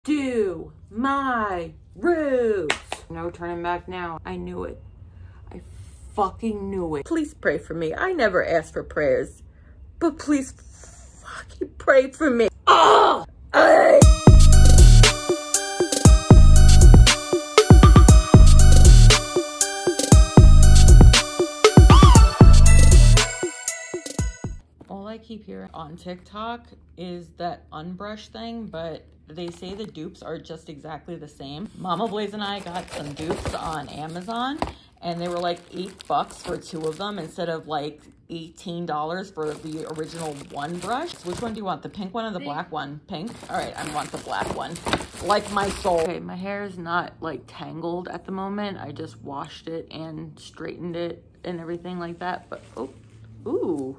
Do my roots. No turning back now. I knew it. I fucking knew it. Please pray for me. I never asked for prayers, but please fucking pray for me. Oh! All I keep hearing on TikTok is that unbrush thing, but they say the dupes are just exactly the same. Mama Blaze and I got some dupes on Amazon and they were like $8 for 2 of them instead of like $18 for the original one brush. So which one do you want? The pink one or the black one? Pink? All right, I want the black one. Like my soul. Okay, my hair is not like tangled at the moment. I just washed it and straightened it and everything like that. But oh, ooh.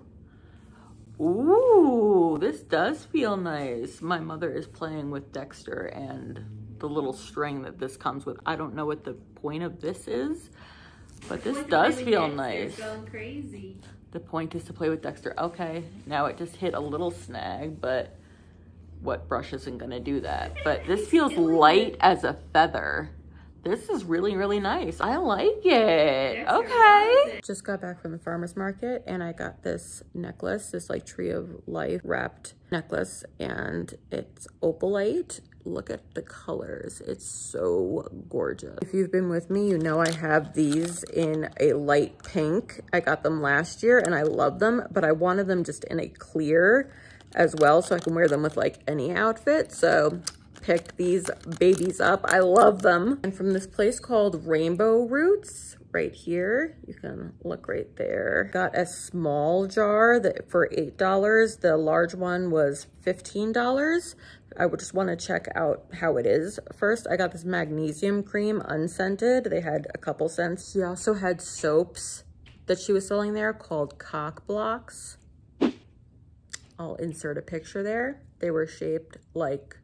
Ooh, this does feel nice. My mother is playing with Dexter and the little string that this comes with. I don't know what the point of this is, but this does feel nice. Going crazy. The point is to play with Dexter. Okay, now it just hit a little snag, but what brush isn't gonna do that? But this feels light as a feather. This is really, really nice. I like it. Okay. Just got back from the farmer's market and I got this necklace, this like tree of life wrapped necklace, and it's opalite. Look at the colors. It's so gorgeous. If you've been with me, you know I have these in a light pink. I got them last year and I love them, but I wanted them just in a clear as well so I can wear them with like any outfit. So picked these babies up. I love them. And from this place called Rainbow Roots, right here, you can look right there. Got a small jar that for $8. The large one was $15. I would just want to check out how it is. First, I got this magnesium cream unscented. They had a couple scents. She also had soaps that she was selling there called cock blocks. I'll insert a picture there. They were shaped like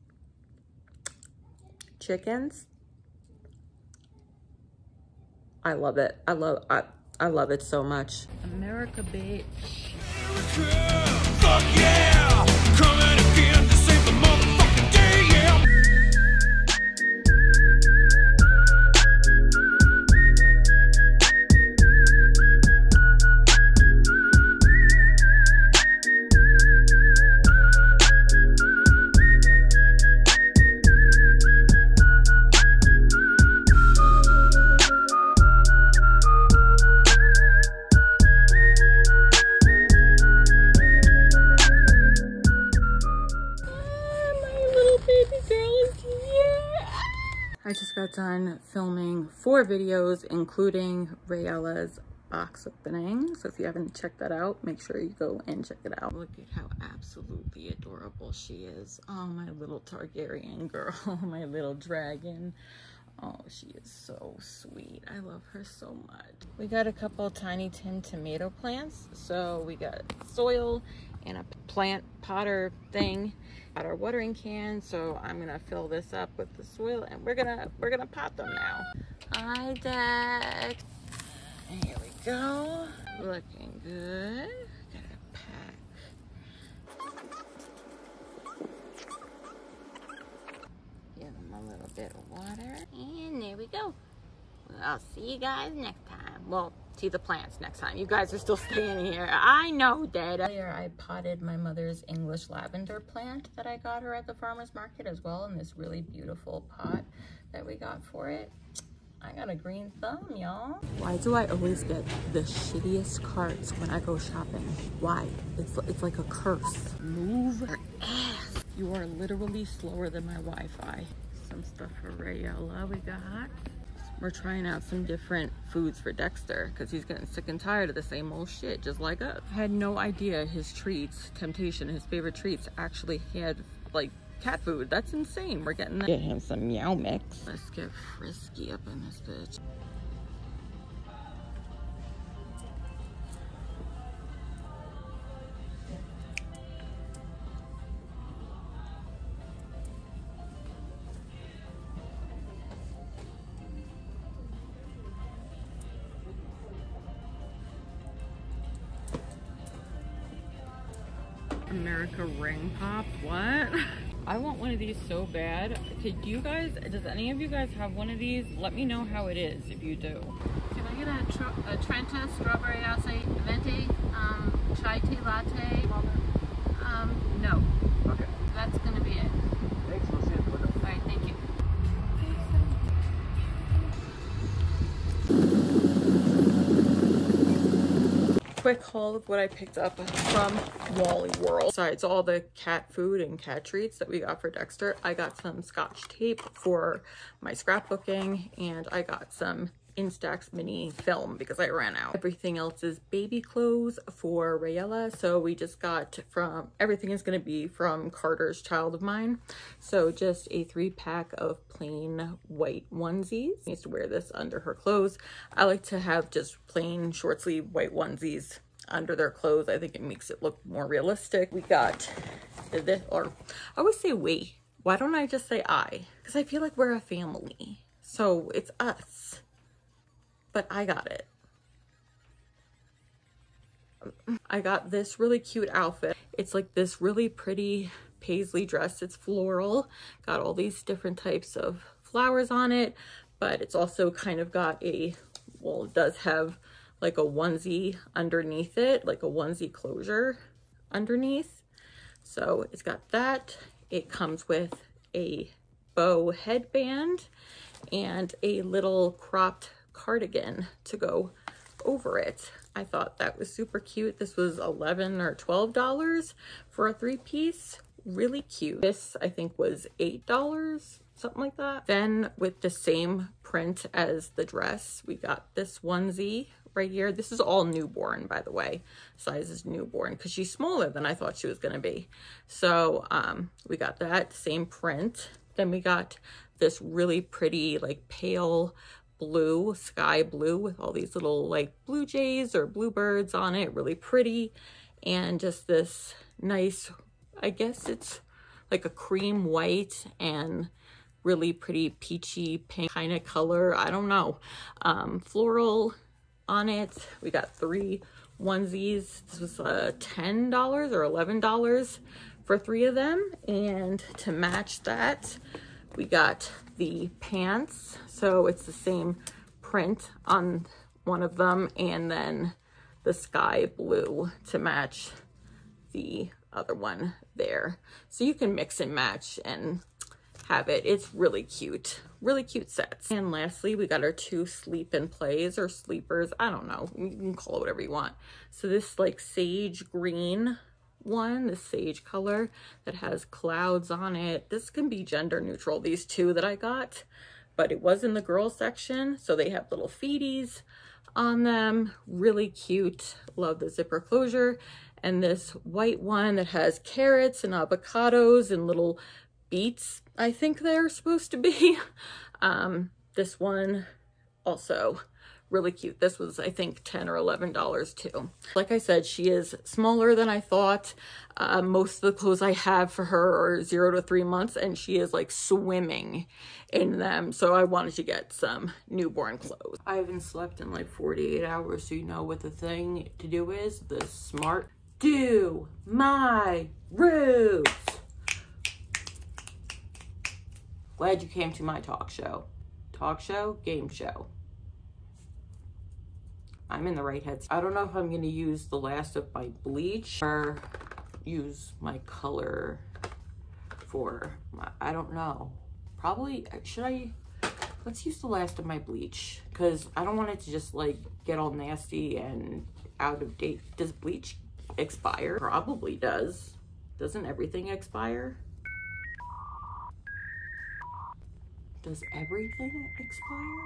chickens. I love it. I love it so much. America, bitch. Fuck yeah! Coming again to save the motherfucking day, yeah! I just got done filming 4 videos, including Rayella's box opening. So if you haven't checked that out, make sure you go and check it out. Look at how absolutely adorable she is. Oh, my little Targaryen girl, my little dragon. Oh, she is so sweet. I love her so much. We got a couple Tiny Tim tomato plants. So we got soil and a plant potter thing. Got our watering can, so I'm gonna fill this up with the soil and we're gonna pot them now. Hi, Deck. Here we go. Looking good. Gotta pack. Give them a little bit of water. And there we go. Well, I'll see you guys next time. Well, see the plants next time. You guys are still staying here. I know, Dad. Earlier, I potted my mother's English lavender plant that I got her at the farmer's market as well in this really beautiful pot that we got for it. I got a green thumb, y'all. Why do I always get the shittiest carts when I go shopping? Why? It's like a curse. Move your ass. You are literally slower than my Wi-Fi. Some stuff for Rayella we got. We're trying out some different foods for Dexter because he's getting sick and tired of the same old shit, just like us. I had no idea his treats, Temptation, his favorite treats, actually had like cat food. That's insane. We're getting that. Get him some Meow Mix. Let's get frisky up in this bitch. America ring pop, what? I want one of these so bad. Does any of you guys have one of these? Let me know how it is if you do. Can I get a Trenta strawberry acai venti chai tea latte? No. Okay. That's gonna be it. Thanks. We'll see you at the window. All right, thank you. Quick haul of what I picked up from Wally World. Besides all the cat food and cat treats that we got for Dexter, I got some Scotch tape for my scrapbooking, and I got some Instax mini film because I ran out. Everything else is baby clothes for Rayella, so we just got everything is going to be from Carter's Child of Mine. So just a 3-pack of plain white onesies. She needs to wear this under her clothes. I like to have just plain short sleeve white onesies under their clothes. I think it makes it look more realistic. We got this, or I always say we. Why don't I just say I? Because I feel like we're a family. So it's us. But I got it. I got this really cute outfit. It's like this really pretty paisley dress. It's floral. Got all these different types of flowers on it, but it's also kind of got a, well, it does have like a onesie underneath it, like a onesie closure underneath. So it's got that. It comes with a bow headband and a little cropped cardigan to go over it. I thought that was super cute. This was $11 or $12 for a 3-piece. Really cute. This I think was $8, something like that. Then with the same print as the dress, we got this onesie right here. This is all newborn, by the way. Size is newborn because she's smaller than I thought she was going to be. So we got that same print. Then we got this really pretty like pale blue, sky blue, with all these little like blue jays or bluebirds on it, really pretty. And just this nice, I guess it's like a cream white and really pretty peachy pink kind of color. I don't know. Floral on it. We got 3 onesies. This was $10 or $11 for 3 of them. And to match that, we got the pants. So it's the same print on one of them, and then the sky blue to match the other one there. So you can mix and match and have it. It's really cute sets. And lastly, we got our 2 sleep and plays or sleepers. I don't know, you can call it whatever you want. So this like sage green one, the sage color that has clouds on it. This can be gender neutral, these 2 that I got, but it was in the girl section. So they have little feeties on them. Really cute. Love the zipper closure. And this white one that has carrots and avocados and little beets, I think they're supposed to be. This one also really cute. This was, I think, $10 or $11 too. Like I said, she is smaller than I thought. Most of the clothes I have for her are 0 to 3 months, and she is like swimming in them. So I wanted to get some newborn clothes. I haven't slept in like 48 hours, so you know what the thing to do is? The smart do my roots. Glad you came to my talk show. Talk show, game show. I'm in the right head. I don't know if I'm going to use the last of my bleach or use my color for my, I don't know. Probably, should I? Let's use the last of my bleach because I don't want it to just like get all nasty and out of date. Does bleach expire? Probably does. Doesn't everything expire? Does everything expire?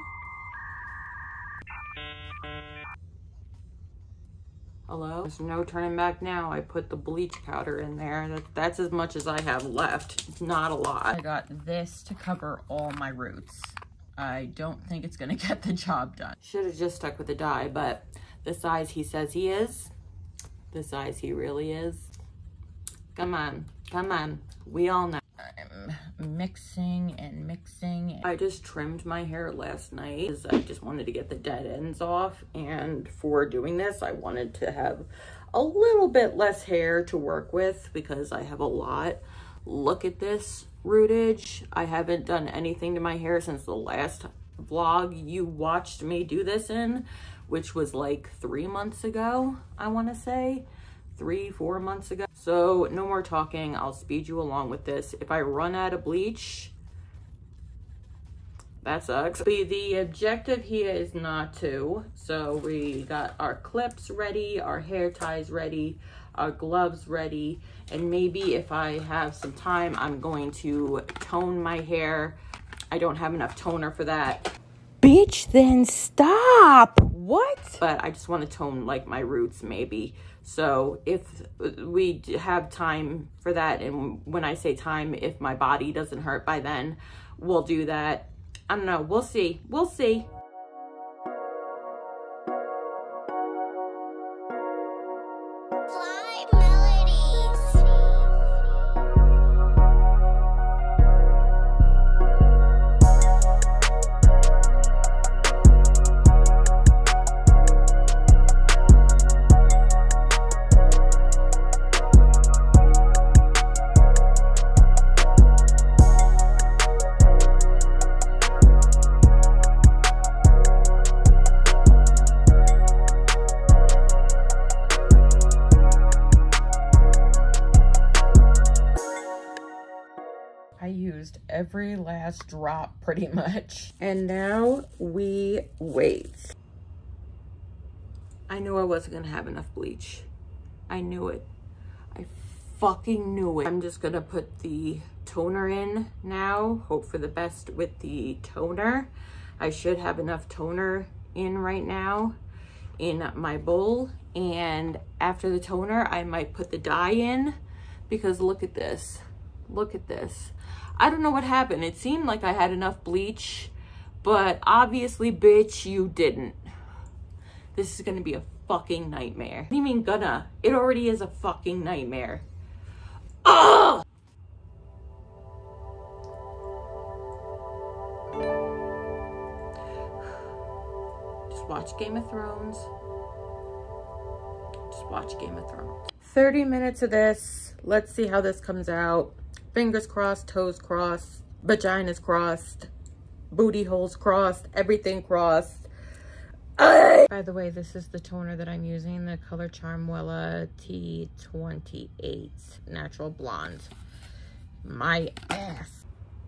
Hello? There's no turning back now. I put the bleach powder in there. That's as much as I have left. It's not a lot. I got this to cover all my roots. I don't think it's gonna get the job done. Should have just stuck with the dye, but the size he says he is, the size he really is. Come on, come on. We all know. I'm mixing and mixing. I just trimmed my hair last night because I just wanted to get the dead ends off, and for doing this I wanted to have a little bit less hair to work with because I have a lot Look at this rootage. I haven't done anything to my hair since the last vlog you watched me do this in, which was like 3 months ago, I want to say. 3-4 months ago. So no more talking. I'll speed you along with this. If I run out of bleach, that sucks. The objective here is not to. So we got our clips ready, our hair ties ready, our gloves ready, and maybe if I have some time, I'm going to tone my hair. I don't have enough toner for that. Bitch, then stop. What? But I just want to tone like my roots maybe. So if we have time for that, and when I say time, if my body doesn't hurt by then, we'll do that. I don't know. We'll see. We'll see. I used every last drop pretty much. And now we wait. I knew I wasn't gonna have enough bleach. I knew it. I fucking knew it. I'm just gonna put the toner in now. Hope for the best with the toner. I should have enough toner in right now in my bowl. And after the toner, I might put the dye in, because look at this. Look at this. I don't know what happened. It seemed like I had enough bleach, but obviously, bitch, you didn't. This is gonna be a fucking nightmare. What do you mean gonna? It already is a fucking nightmare. Ugh! Just watch Game of Thrones. Just watch Game of Thrones. 30 minutes of this. Let's see how this comes out. Fingers crossed, toes crossed, vaginas crossed, booty holes crossed, everything crossed. By the way, this is the toner that I'm using, the Color Charmwella T28 Natural Blonde. My ass.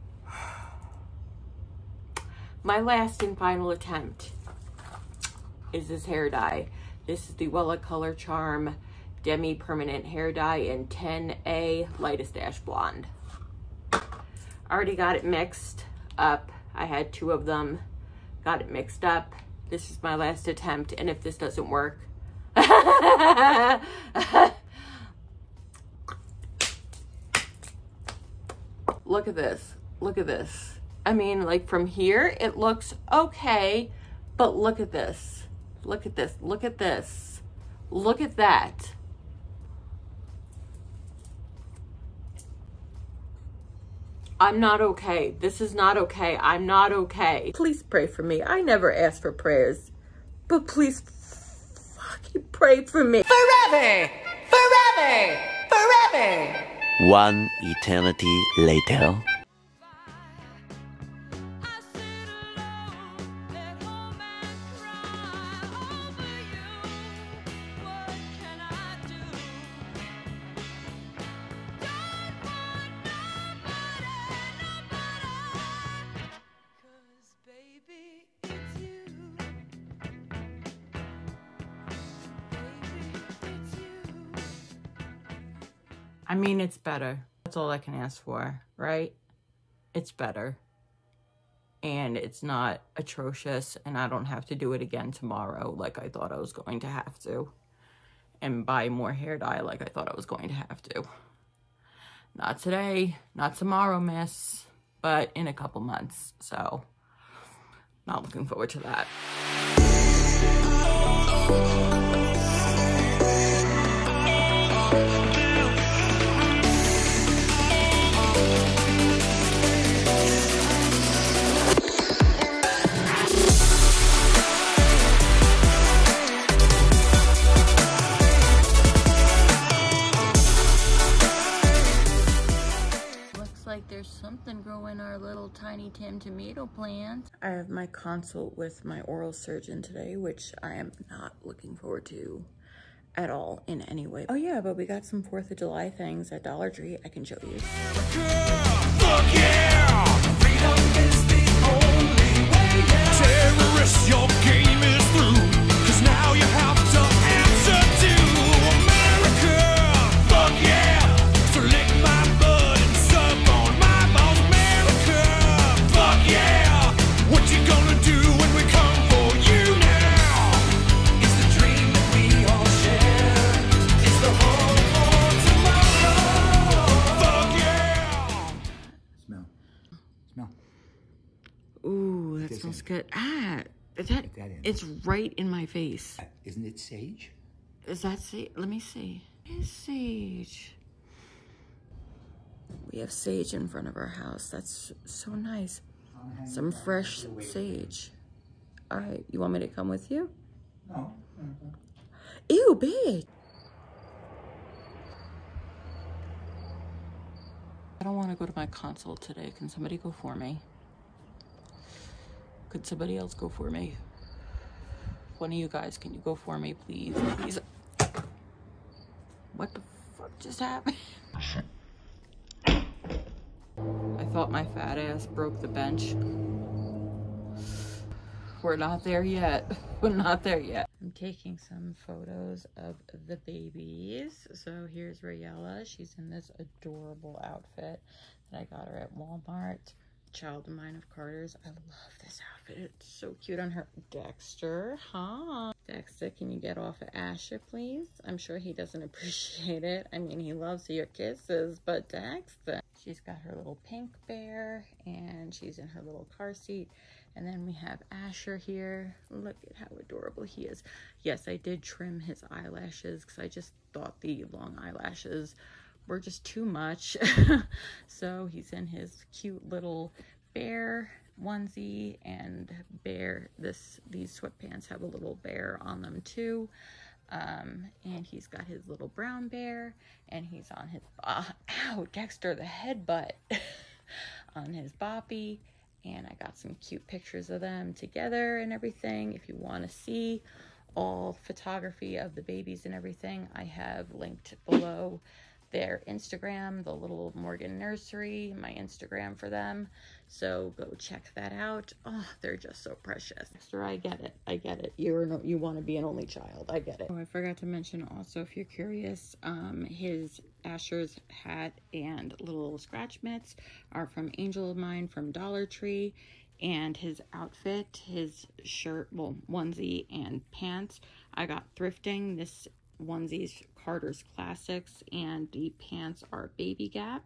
My last and final attempt is this hair dye. This is the Wella Color Charm Demi Permanent Hair Dye in 10A Lightest Ash Blonde. Already got it mixed up. I had 2 of them. Got it mixed up. This is my last attempt, and if this doesn't work, look at this. Look at this. I mean, like from here, it looks okay, but look at this. Look at this. Look at this. Look at that. I'm not okay. This is not okay. I'm not okay. Please pray for me. I never asked for prayers, but please fucking pray for me. Forever! Forever! Forever! One eternity later. I mean, it's better. That's all I can ask for, right? It's better. And it's not atrocious, and I don't have to do it again tomorrow like I thought I was going to have to. And buy more hair dye like I thought I was going to have to. Not today, not tomorrow, miss, but in a couple months. So, not looking forward to that. Tiny Tim tomato plant. I have my consult with my oral surgeon today, which I am not looking forward to at all in any way. Oh yeah, but we got some 4th of July things at Dollar Tree. I can show you. Fuck yeah! Freedom is the only way. Terrorists, your game is through. 'Cause now you have to answer to America. Fuck yeah! So lick my butt and suck on my balls, America. Fuck yeah! What you gonna do when we come for you now? It's the dream that we all share. It's the hope for tomorrow. Fuck yeah! Smell. Smell. Ooh, that This smells is- good. Ah, is Get that in. it's right in my face. Isn't it sage? Is that sage? Let me see. Is sage. We have sage in front of our house. That's so nice. Some fresh sage. All right, you want me to come with you? No. Ew, bitch. I don't want to go to my consult today. Can somebody go for me? Could somebody else go for me? One of you guys, can you go for me, please? Please. What the fuck just happened? I thought my fat ass broke the bench. We're not there yet. We're not there yet. I'm taking some photos of the babies. So here's Rayella. She's in this adorable outfit that I got her at Walmart. Child of mine of Carter's. I love this outfit. It's so cute on her. Dexter, huh? Dexter, can you get off of Asher, please? I'm sure he doesn't appreciate it. I mean, he loves your kisses, but Dexter. She's got her little pink bear, and she's in her little car seat. And then we have Asher here. Look at how adorable he is. Yes, I did trim his eyelashes because I just thought the long eyelashes were just too much. So he's in his cute little bear onesie, and bear these sweatpants have a little bear on them too. And he's got his little brown bear, and he's on his ow, Dexter, the headbutt on his boppy. And I got some cute pictures of them together and everything. If you want to see all photography of the babies and everything, I have linked below their Instagram, the Little Morgan Nursery, my Instagram for them. So go check that out. Oh, they're just so precious. Dexter, I get it. I get it. You want to be an only child. I get it. Oh, I forgot to mention also, if you're curious, his Asher's hat and little scratch mitts are from Angel of Mine from Dollar Tree. And his outfit, his shirt, well, onesie and pants, I got thrifting. This onesie's Carter's Classics, and the pants are Baby Gap,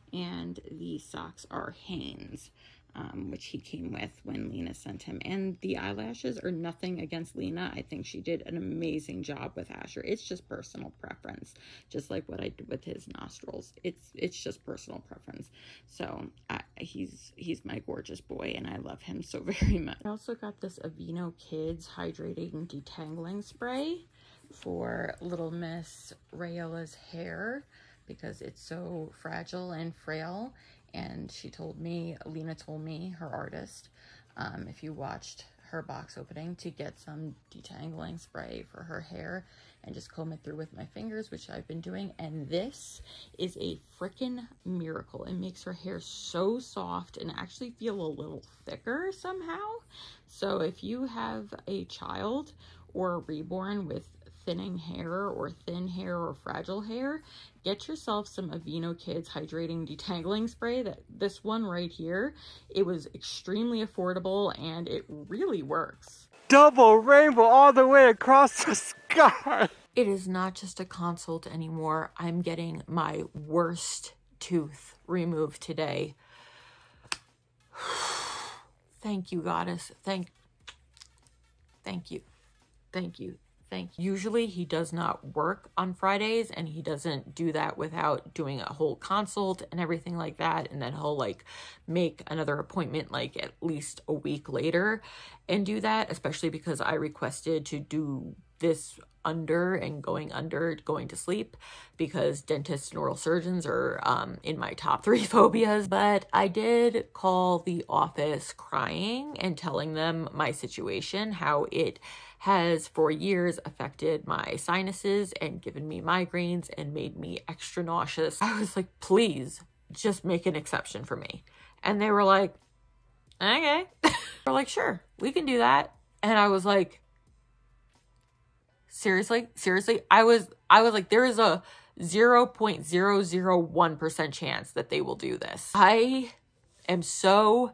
and the socks are Hanes, which he came with when Lena sent him. And the eyelashes are nothing against Lena. I think she did an amazing job with Asher. It's just personal preference, just like what I did with his nostrils. It's just personal preference. So he's my gorgeous boy, and I love him so very much. I also got this Aveeno Kids Hydrating Detangling Spray for little Miss Rayella's hair, because it's so fragile and frail. And she told me, Lena told me, her artist, if you watched her box opening, to get some detangling spray for her hair and just comb it through with my fingers, which I've been doing. And this is a freaking miracle. It makes her hair so soft and actually feel a little thicker somehow. So if you have a child or a reborn with thinning hair or thin hair or fragile hair, get yourself some Aveeno Kids Hydrating Detangling Spray. This one right here, it was extremely affordable and it really works. Double rainbow all the way across the sky. It is not just a consult anymore. I'm getting my worst tooth removed today. Thank you, goddess. Thank you. Thank you. Usually he does not work on Fridays, and he doesn't do that without doing a whole consult and everything like that. And then he'll like make another appointment like at least a week later and do that, especially because I requested to do this under and going to sleep, because dentists and oral surgeons are in my top 3 phobias. But I did call the office crying and telling them my situation, how it has for years affected my sinuses and given me migraines and made me extra nauseous. I was like, please just make an exception for me. And they were like, okay. They're like, sure, we can do that. And I was like, seriously? I was like, there is a 0.001% chance that they will do this. I am so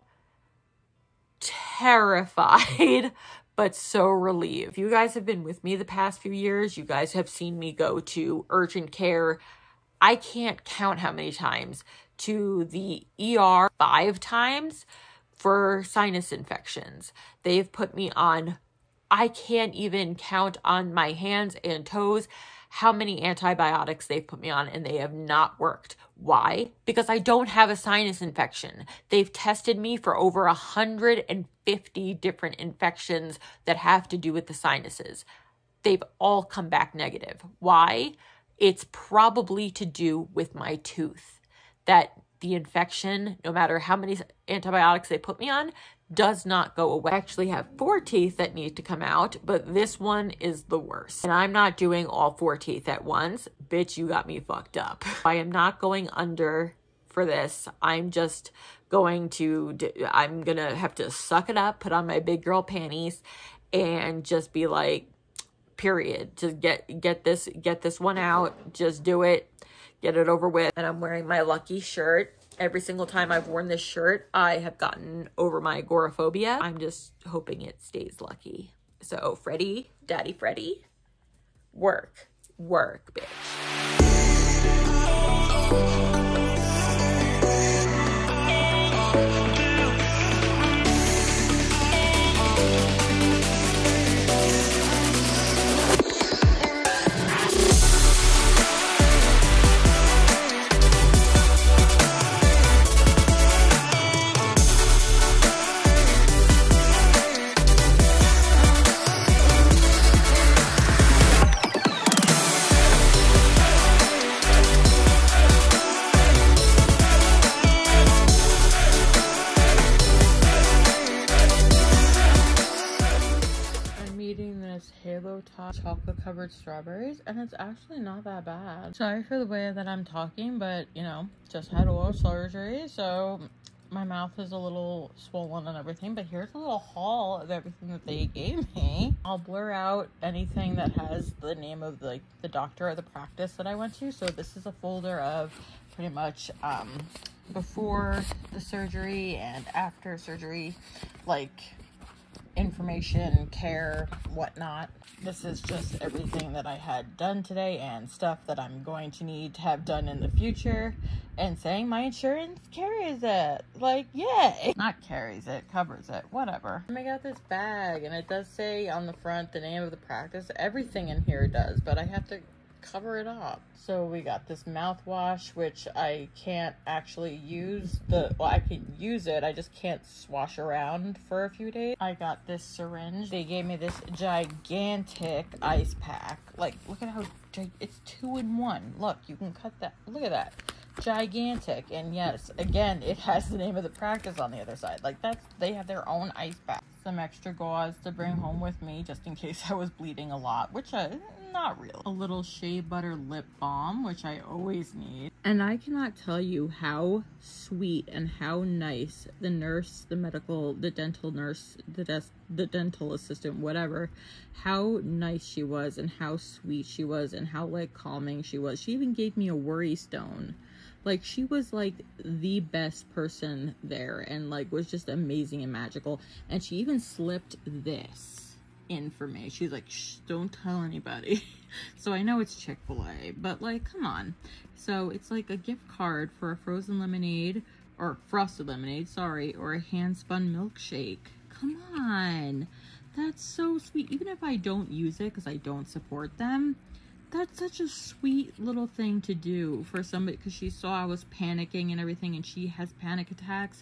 terrified, but so relieved. You guys have been with me the past few years. You guys have seen me go to urgent care. I can't count how many times, to the ER 5 times for sinus infections. They've put me on, I can't even count on my hands and toes how many antibiotics they've put me on, and they have not worked. Why? Because I don't have a sinus infection. They've tested me for over 150 different infections that have to do with the sinuses. They've all come back negative. Why? It's probably to do with my tooth. That the infection, no matter how many antibiotics they put me on, does not go away. I actually have 4 teeth that need to come out, but this one is the worst. And I'm not doing all 4 teeth at once. Bitch, you got me fucked up. I am not going under for this. I'm just going to, I'm gonna have to suck it up, put on my big girl panties, and just be like, period. Just get this one out. Just do it. Get it over with. And I'm wearing my lucky shirt. Every single time I've worn this shirt, I have gotten over my agoraphobia. I'm just hoping it stays lucky. So Freddy, Daddy Freddy, work, bitch. Chocolate covered strawberries, and it's actually not that bad. Sorry for the way that I'm talking, but you know, just had oral surgery, so my mouth is a little swollen and everything. But here's a little haul of everything that they gave me. I'll blur out anything that has the name of the doctor or the practice that I went to. So this is a folder of pretty much before the surgery and after surgery, like information, care, whatnot. This is just everything that I had done today and stuff that I'm going to need to have done in the future, and saying my insurance carries it. Like, yay! Not carries it, covers it, whatever. I got this bag, and it does say on the front the name of the practice. Everything in here does, but I have to cover it up. So we got this mouthwash, which I can't actually use well, I can use it, I just can't swash around for a few days. I got this syringe. They gave me this gigantic ice pack. Like, look at how it's 2 in 1. Look, you can cut that. Look at that. Gigantic. And yes, again, it has the name of the practice on the other side. Like, they have their own ice pack. Some extra gauze to bring home with me just in case I was bleeding a lot, which not really. A little shea butter lip balm, which I always need. And I cannot tell you how sweet and how nice the nurse, the dental nurse, the dental assistant, whatever, how nice she was and how sweet she was and how like calming she was. She even gave me a worry stone. Like, she was like the best person there, and like was just amazing and magical. And she even slipped this in for me. She's like, shh, don't tell anybody. So I know it's Chick-fil-A, but like, come on. So it's like a gift card for a frozen lemonade, or frosted lemonade, sorry, or a hand-spun milkshake. Come on. That's so sweet. Even if I don't use it because I don't support them, that's such a sweet little thing to do for somebody, because she saw I was panicking and everything, and she has panic attacks,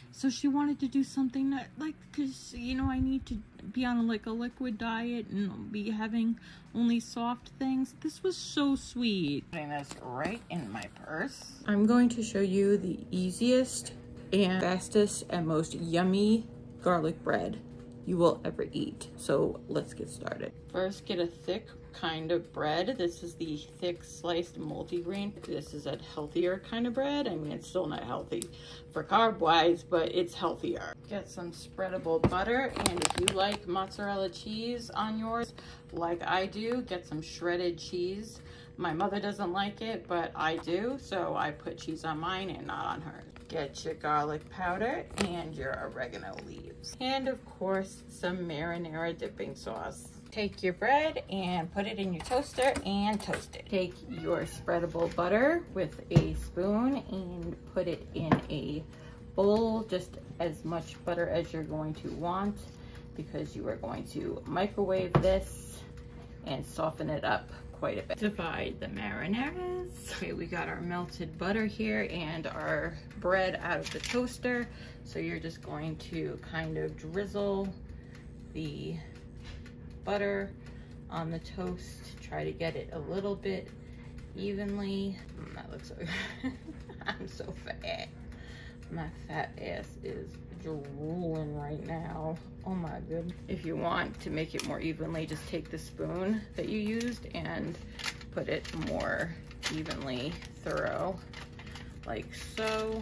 So she wanted to do something that, like, because, you know, I need to be on like a liquid diet and be having only soft things. This was so sweet. Putting this right in my purse. I'm going to show you the easiest and fastest and most yummy garlic bread you will ever eat. So let's get started. First, get a thick kind of bread. This is the thick sliced multigrain. This is a healthier kind of bread. I mean, it's still not healthy for carb wise, but it's healthier. Get some spreadable butter, and if you like mozzarella cheese on yours, like I do, get some shredded cheese. My mother doesn't like it, but I do, so I put cheese on mine and not on hers. Get your garlic powder and your oregano leaves. And of course, some marinara dipping sauce. Take your bread and put it in your toaster and toast it. Take your spreadable butter with a spoon and put it in a bowl, just as much butter as you're going to want, because you are going to microwave this and soften it up quite a bit. Divide the marinaras. Okay, we got our melted butter here and our bread out of the toaster. So you're just going to kind of drizzle the butter on the toast. Try to get it a little bit evenly. That looks so I'm so fat. My fat ass is drooling right now. Oh my goodness. If you want to make it more evenly, just take the spoon that you used and put it more evenly thorough, like so,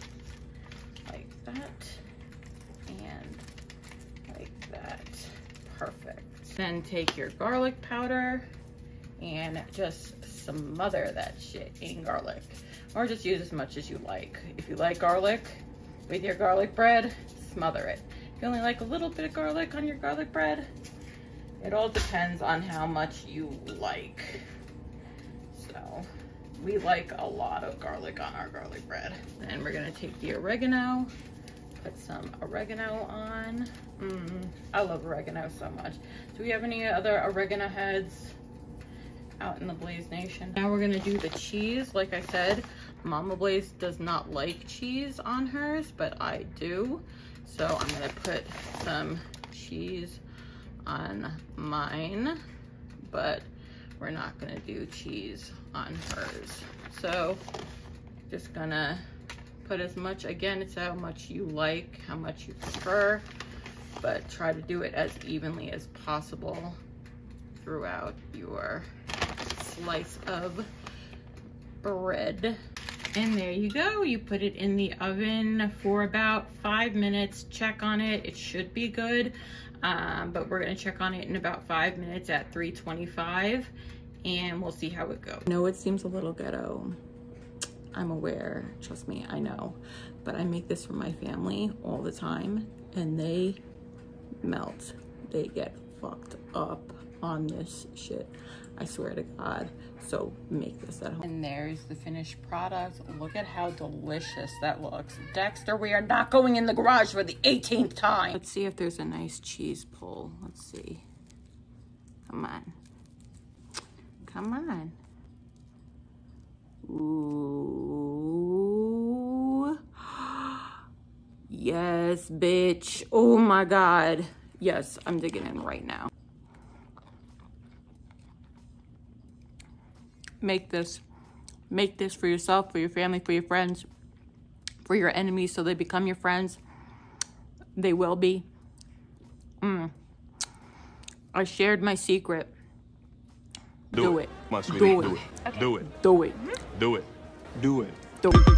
like that, and like that. Perfect. Then take your garlic powder and just smother that shit in garlic, or just use as much as you like. If you like garlic with your garlic bread, smother it. If you only like a little bit of garlic on your garlic bread, it all depends on how much you like. So we like a lot of garlic on our garlic bread. And we're gonna take the oregano, put some oregano on. I love oregano so much. Do we have any other oregano heads out in the Blaze Nation? Now we're gonna do the cheese. Like I said, Mama Blaze does not like cheese on hers, but I do. So I'm gonna put some cheese on mine, but we're not gonna do cheese on hers. So just gonna put as much, again, it's how much you like, how much you prefer, but try to do it as evenly as possible throughout your slice of bread. And there you go. You put it in the oven for about 5 minutes. Check on it. It should be good, but we're gonna check on it in about 5 minutes at 325, and we'll see how it goes. I know it seems a little ghetto. I'm aware, trust me, I know. But I make this for my family all the time, and they melt. They get fucked up on this shit. I swear to God. So make this at home. And there's the finished product. Look at how delicious that looks. Dexter, we are not going in the garage for the 18th time. Let's see if there's a nice cheese pull. Let's see. Come on. Come on. Ooh. Yes, bitch. Oh my God. Yes, I'm digging in right now. Make this for yourself, for your family, for your friends, for your enemies, so they become your friends. They will be. I shared my secret. Do it. My sweetie, Do it. do it. Do it. Do it. Do it. Do it. Do it.